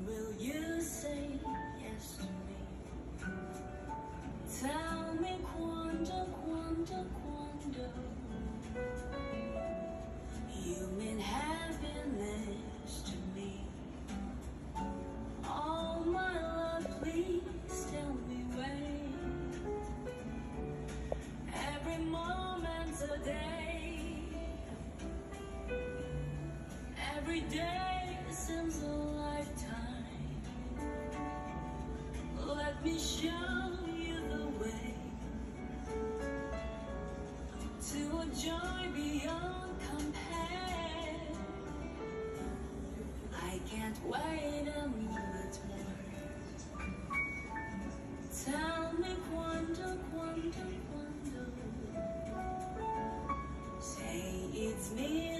will you say yes to me? Tell me quando, quando, quando you mean happiness to me. Oh my love, please tell me when. Every moment's a day, every day seems a lifetime. Let me show you the way to a joy beyond compare. I can't wait a minute more. Tell me quando, quando, quando. Say it's me.